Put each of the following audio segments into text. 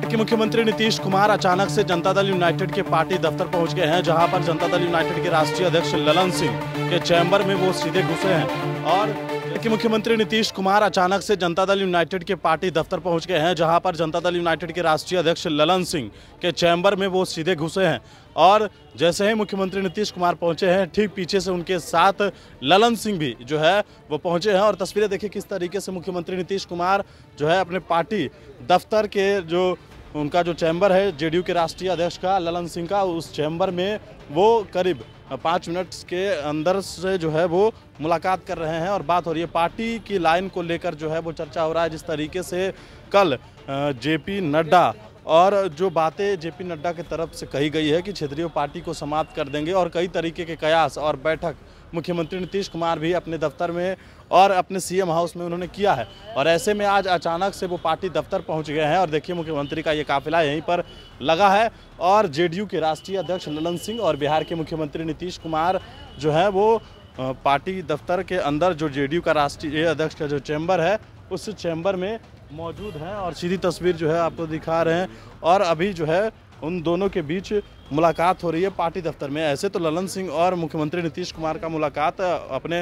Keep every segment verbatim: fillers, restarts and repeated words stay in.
कि मुख्यमंत्री नीतीश कुमार अचानक से जनता दल यूनाइटेड के पार्टी दफ्तर पहुंच गए हैं, जहां पर जनता दल यूनाइटेड के राष्ट्रीय अध्यक्ष ललन सिंह के चैम्बर में वो सीधे घुसे हैं। और कि मुख्यमंत्री नीतीश कुमार अचानक से जनता दल यूनाइटेड के पार्टी दफ्तर पहुंच गए हैं, जहां पर जनता दल यूनाइटेड के राष्ट्रीय अध्यक्ष ललन सिंह के चैम्बर में वो सीधे घुसे हैं। और जैसे ही मुख्यमंत्री नीतीश कुमार पहुंचे हैं, ठीक पीछे से उनके साथ ललन सिंह भी जो है वो पहुंचे हैं। और तस्वीरें देखिए किस तरीके से मुख्यमंत्री नीतीश कुमार जो है अपने पार्टी दफ्तर के जो उनका जो चैम्बर है जेडीयू के राष्ट्रीय अध्यक्ष का ललन सिंह का, उस चैम्बर में वो करीब पाँच मिनट के अंदर से जो है वो मुलाकात कर रहे हैं और बात हो रही है पार्टी की लाइन को लेकर। जो है वो चर्चा हो रहा है जिस तरीके से कल जेपी नड्डा और जो बातें जेपी नड्डा की तरफ से कही गई है कि क्षेत्रीय पार्टी को समाप्त कर देंगे, और कई तरीके के कयास और बैठक मुख्यमंत्री नीतीश कुमार भी अपने दफ्तर में और अपने सीएम हाउस में उन्होंने किया है। और ऐसे में आज अचानक से वो पार्टी दफ्तर पहुंच गए हैं और देखिए मुख्यमंत्री का ये काफिला यहीं पर लगा है। और जेडीयू के राष्ट्रीय अध्यक्ष ललन सिंह और बिहार के मुख्यमंत्री नीतीश कुमार जो है वो पार्टी दफ्तर के अंदर जो जेडीयू का राष्ट्रीय अध्यक्ष का जो चैम्बर है उस चैम्बर में मौजूद हैं और सीधी तस्वीर जो है आपको दिखा रहे हैं। और अभी जो है उन दोनों के बीच मुलाकात हो रही है पार्टी दफ्तर में। ऐसे तो ललन सिंह और मुख्यमंत्री नीतीश कुमार का मुलाकात अपने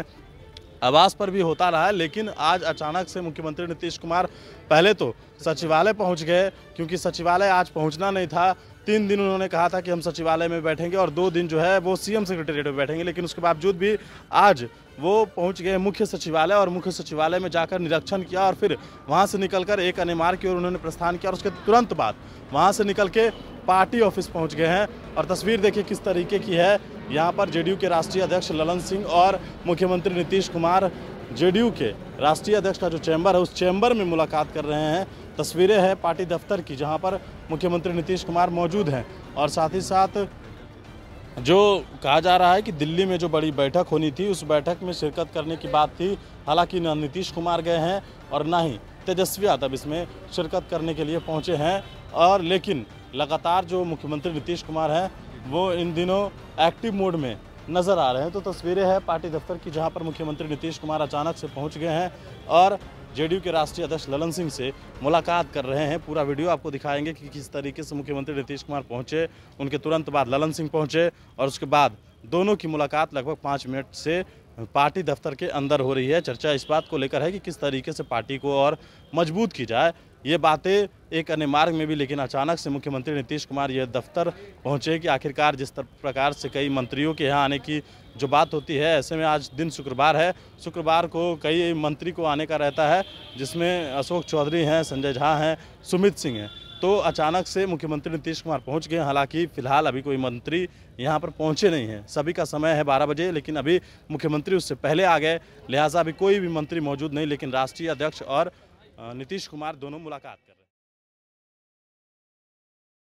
आवास पर भी होता रहा है, लेकिन आज अचानक से मुख्यमंत्री नीतीश कुमार पहले तो सचिवालय पहुंच गए, क्योंकि सचिवालय आज पहुंचना नहीं था। तीन दिन उन्होंने कहा था कि हम सचिवालय में बैठेंगे और दो दिन जो है वो सीएम सेक्रेटेरिएट में बैठेंगे, लेकिन उसके बावजूद भी आज वो पहुंच गए मुख्य सचिवालय और मुख्य सचिवालय में जाकर निरीक्षण किया और फिर वहां से निकलकर एक अनेमार की ओर उन्होंने प्रस्थान किया और उसके तुरंत बाद वहां से निकल के पार्टी ऑफिस पहुंच गए हैं। और तस्वीर देखिए किस तरीके की है, यहाँ पर जेडीयू के राष्ट्रीय अध्यक्ष ललन सिंह और मुख्यमंत्री नीतीश कुमार जेडीयू के राष्ट्रीय अध्यक्ष का जो चैम्बर है उस चैम्बर में मुलाकात कर रहे हैं। तस्वीरें हैं पार्टी दफ्तर की जहां पर मुख्यमंत्री नीतीश कुमार मौजूद हैं। और साथ ही साथ जो कहा जा रहा है कि दिल्ली में जो बड़ी बैठक होनी थी उस बैठक में शिरकत करने की बात थी, हालांकि न नीतीश कुमार गए हैं और ना ही तेजस्वी यादव इसमें शिरकत करने के लिए पहुंचे हैं। और लेकिन लगातार जो मुख्यमंत्री नीतीश कुमार हैं वो इन दिनों एक्टिव मोड में नज़र आ रहे हैं। तो तस्वीरें हैं पार्टी दफ्तर की जहां पर मुख्यमंत्री नीतीश कुमार अचानक से पहुंच गए हैं और जेडीयू के राष्ट्रीय अध्यक्ष ललन सिंह से मुलाकात कर रहे हैं। पूरा वीडियो आपको दिखाएंगे कि किस तरीके से मुख्यमंत्री नीतीश कुमार पहुंचे, उनके तुरंत बाद ललन सिंह पहुंचे और उसके बाद दोनों की मुलाकात लगभग पाँच मिनट से पार्टी दफ्तर के अंदर हो रही है। चर्चा इस बात को लेकर है कि किस तरीके से पार्टी को और मजबूत की जाए। ये बातें एक अन्य मार्ग में भी, लेकिन अचानक से मुख्यमंत्री नीतीश कुमार ये दफ्तर पहुंचे कि आखिरकार जिस प्रकार से कई मंत्रियों के यहाँ आने की जो बात होती है, ऐसे में आज दिन शुक्रवार है, शुक्रवार को कई मंत्री को आने का रहता है, जिसमें अशोक चौधरी हैं, संजय झा हैं, सुमित सिंह हैं। तो अचानक से मुख्यमंत्री नीतीश कुमार पहुंच गए। हालांकि फिलहाल अभी कोई मंत्री यहां पर पहुंचे नहीं हैं, सभी का समय है बारह बजे, लेकिन अभी मुख्यमंत्री उससे पहले आ गए, लिहाजा अभी कोई भी मंत्री मौजूद नहीं, लेकिन राष्ट्रीय अध्यक्ष और नीतीश कुमार दोनों मुलाकात कर रहे हैं।